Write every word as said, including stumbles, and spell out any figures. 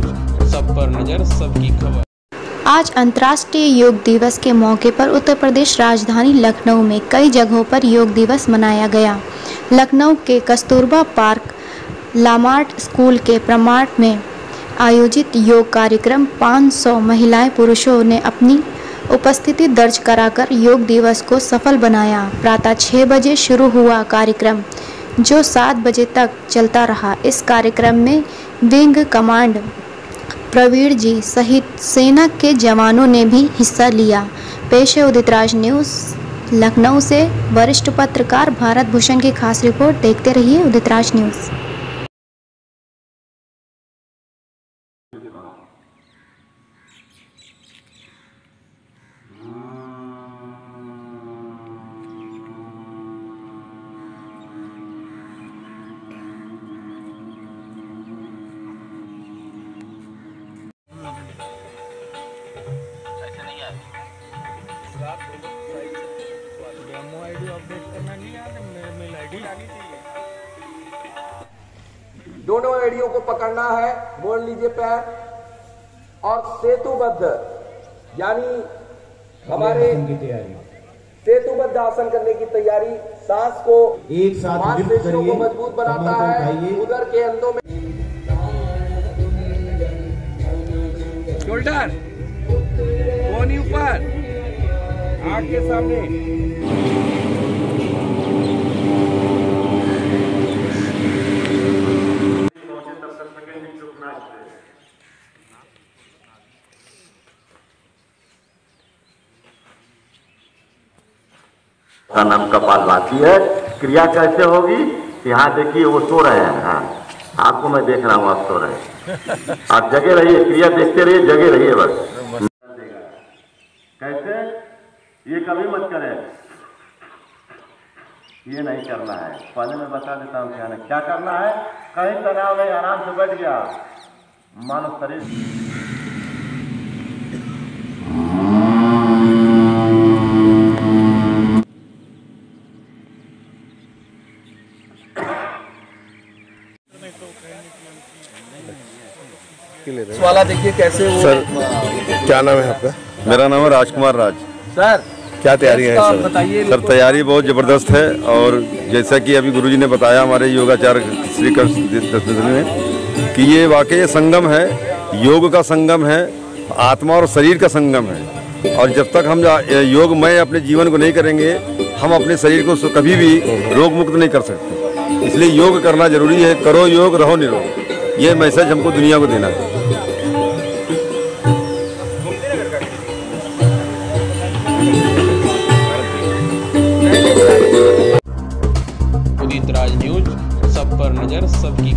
News, सब पर नजर, सबकी खबर। आज अंतर्राष्ट्रीय योग दिवस के मौके पर उत्तर प्रदेश राजधानी लखनऊ में कई जगहों पर योग दिवस मनाया गया। लखनऊ के कस्तूरबा पार्क लामार्ट स्कूल के प्रांगण में आयोजित योग कार्यक्रम पाँच सौ महिलाएं पुरुषों ने अपनी उपस्थिति दर्ज कराकर योग दिवस को सफल बनाया। प्रातः छह बजे शुरू हुआ कार्यक्रम जो सात बजे तक चलता रहा। इस कार्यक्रम में विंग कमांड प्रवीण जी सहित सेना के जवानों ने भी हिस्सा लिया। पेश है उदित राज न्यूज़ लखनऊ से वरिष्ठ पत्रकार भारत भूषण की खास रिपोर्ट। देखते रहिए Udit Raj news. Demo ID update करना नहीं यार, मेल आईडी आनी चाहिए। दोनों एड़ियों को पकड़ना है, मोड़ लीजिए पैर और सेतुबद्ध यानी हमारे सेतुबद्ध आसन करने की तैयारी। सांस को एक साथ मांसपेशियों को मजबूत बनाता है। उदर के अंदों में शोल्डर कोनी ऊपर, आंख के सामने। का नाम कपालभाति है। क्रिया कैसे होगी? यहाँ देखिए वो सो रहे हैं। हाँ, आपको मैं देख रहा हूँ, आप सो रहे हैं। आप जगे रहिए, क्रिया देखते रहिए, जगे रहिए बस। कैसे? ये कभी मत करें, ये नहीं करना है। पहले मैं बता देता हूँ क्या क्या करना है। कहीं तनाव नहीं, आराम से बैठ गया मानो शरीर। वाला देखिए कैसे वो सर, क्या नाम है आपका? मेरा नाम है राजकुमार राज। सर क्या तैयारी है सर? बताइए। सर तैयारी बहुत ज़बरदस्त है और जैसा कि अभी गुरुजी ने बताया हमारे योगाचार्य श्री कृष्ण ने कि ये वाकई संगम है, योग का संगम है, आत्मा और शरीर का संगम है। और जब तक हम योगमय अपने जीवन को नहीं करेंगे, हम अपने शरीर को कभी भी रोग मुक्त नहीं कर सकते। इसलिए योग करना जरूरी है। करो योग, रहो निरोग, ये मैसेज हमको दुनिया को देना है। उदित राज न्यूज, सब पर नजर, सबकी